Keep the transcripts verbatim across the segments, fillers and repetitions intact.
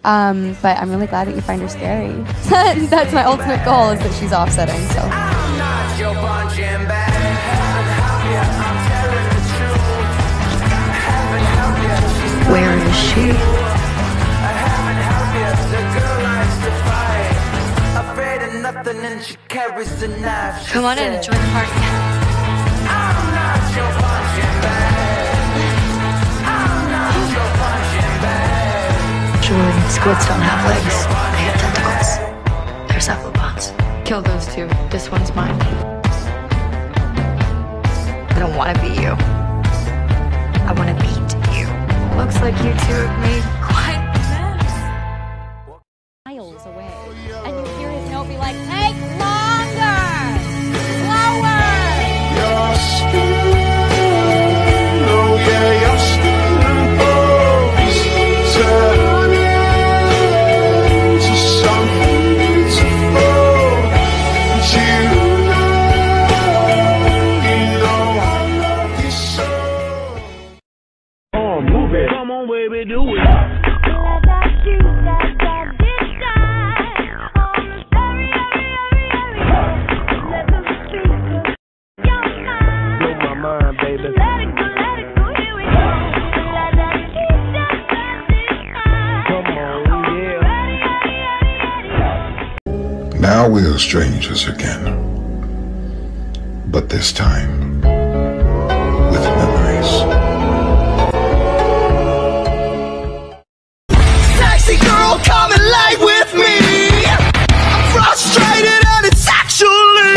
Um, but I'm really glad that you find her scary. That's my ultimate goal, is that she's offsetting. So. Where is she? Come on in and join the party. Jordan, squids don't have legs. They have tentacles. They're cephalopods. Kill those two. This one's mine. I don't want to be you. I want to beat you. Looks like you two have made quite the mess. Miles away, and you hear his note be like, "Take longer, slower." You're still, oh yeah, you're still boys turning to something beautiful. And you know, you know I love you so. Oh, move it. Come on, baby, do it. Now we are strangers again, but this time with memories. Sexy girl, come and lay with me. I'm frustrated and it's actually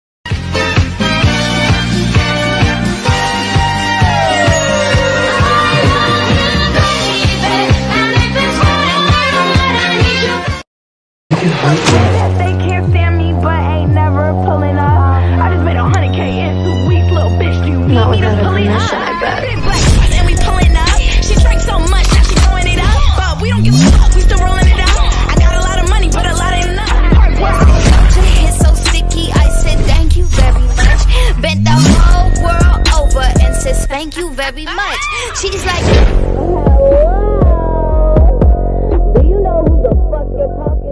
They can't stand me, but ain't never pulling up. I just made a hundred K in two weeks, little bitch. Do you need Not me to without pull her it up? permission, I bet. Big black ass and we pulling up. She drank so much, now she throwing it up. But we don't give a fuck, we still rolling it up. I got a lot of money, but a lot ain't enough. Hard work. Your hair so sticky, I said thank you very much. Bent the whole world over and said thank you very much. She's like, do you know who the fuck you're talking